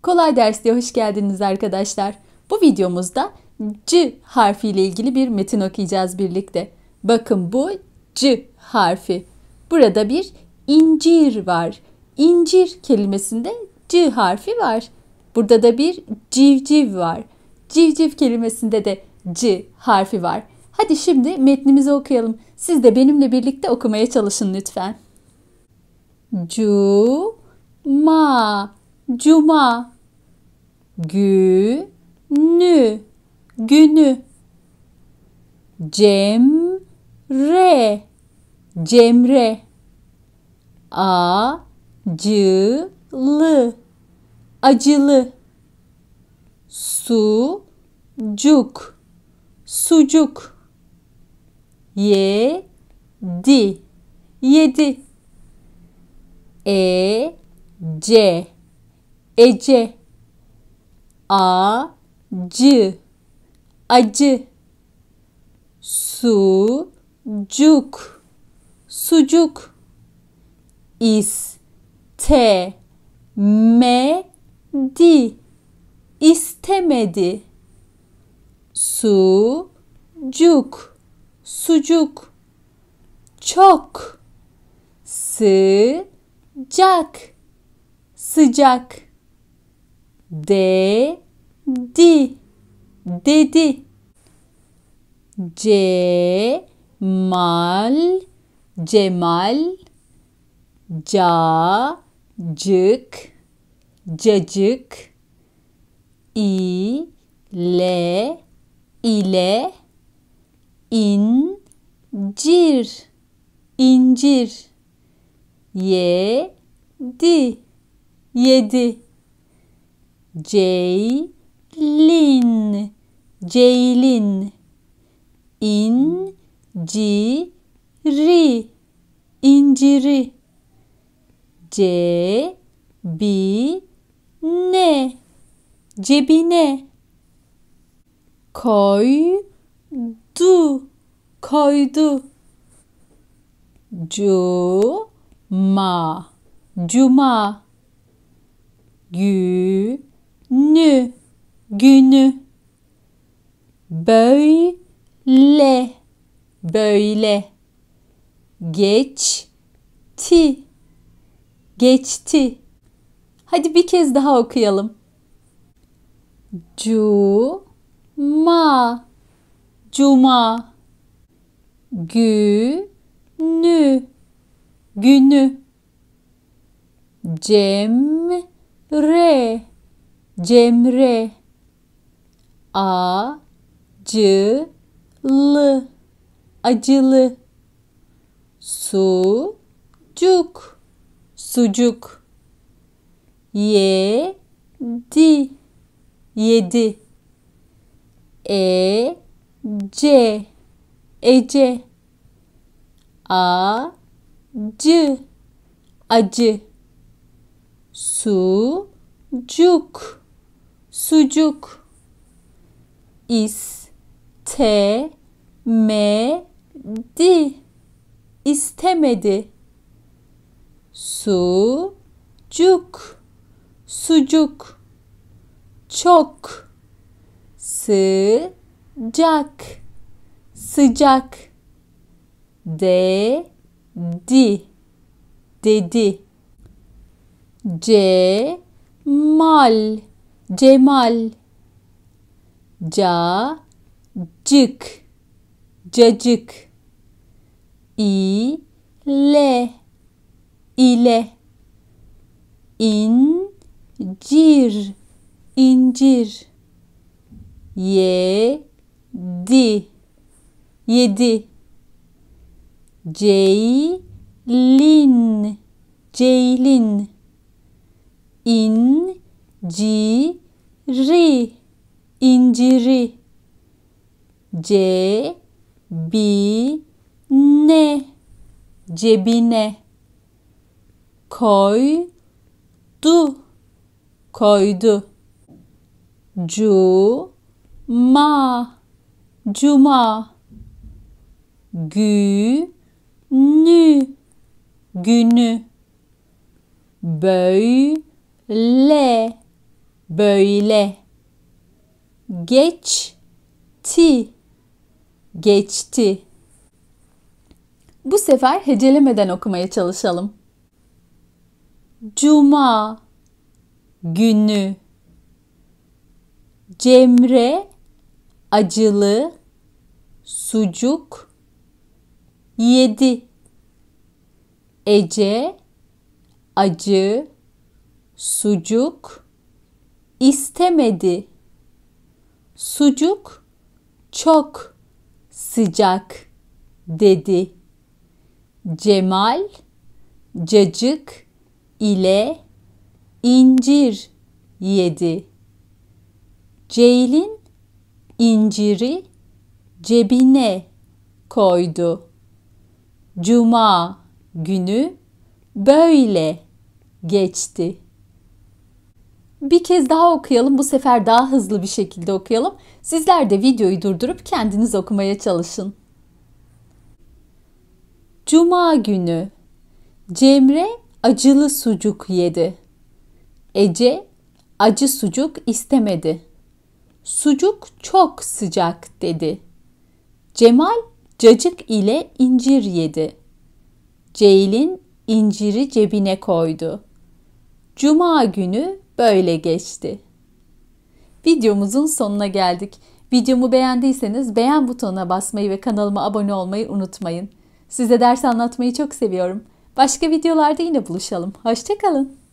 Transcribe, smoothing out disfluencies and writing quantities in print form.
Kolay Ders'e hoş geldiniz arkadaşlar. Bu videomuzda C harfi ile ilgili bir metin okuyacağız birlikte. Bakın bu C harfi. Burada bir incir var. İncir kelimesinde C harfi var. Burada da bir civciv var. Civciv kelimesinde de C harfi var. Hadi şimdi metnimizi okuyalım. Siz de benimle birlikte okumaya çalışın lütfen. Cuma, cuma. Günü, günü. Cemre, cemre. Acılı, acılı. Sucuk, sucuk. Yedi, yedi. Ece, ece. Acı, acı. Sucuk, sucuk. İstemedi, istemedi. Sucuk, sucuk. Çok. Sıcak, sıcak. Dedi, dedi. Cemal, cemal. Cacık, cacık. İle, ile. İncir, incir. Yedi, yedi. Ceylin, ceylin. İnciri, inciri. Cebine, cebine. Koydu, koydu. Cuma, cuma. Günü, günü. Böyle, böyle. Geçti, geçti. Hadi bir kez daha okuyalım. Cuma, cuma. Günü, günü. Cemre, cemre. Acılı, acılı. Sucuk, sucuk. Yedi, yedi. Ece, ece. Acı, acı. Sucuk, sucuk. İstemedi, istemedi. Sucuk, sucuk. Çok. Sıcak, sıcak. Dedi, dedi. Cemal, cemal. Cacık, cacık. İle, ile. İncir, incir. Yedi, yedi. Ceylin, ceylin. İnciri, inciri. Cebine, cebine. Koydu, koydu. Cuma, cuma. Günü, günü. Böyle, böyle. Geçti, geçti. Bu sefer hecelemeden okumaya çalışalım. Cuma günü. Cemre acılı sucuk yedi. Ece acı sucuk istemedi. Sucuk çok sıcak dedi. Cemal cacık ile incir yedi. Ceylin inciri cebine koydu. Cuma günü böyle geçti. Bir kez daha okuyalım. Bu sefer daha hızlı bir şekilde okuyalım. Sizler de videoyu durdurup kendiniz okumaya çalışın. Cuma günü Cemre acılı sucuk yedi. Ece acı sucuk istemedi. Sucuk çok sıcak dedi. Cemal cacık ile incir yedi. Ceylin inciri cebine koydu. Cuma günü böyle geçti. Videomuzun sonuna geldik. Videomu beğendiyseniz beğen butonuna basmayı ve kanalıma abone olmayı unutmayın. Size ders anlatmayı çok seviyorum. Başka videolarda yine buluşalım. Hoşça kalın.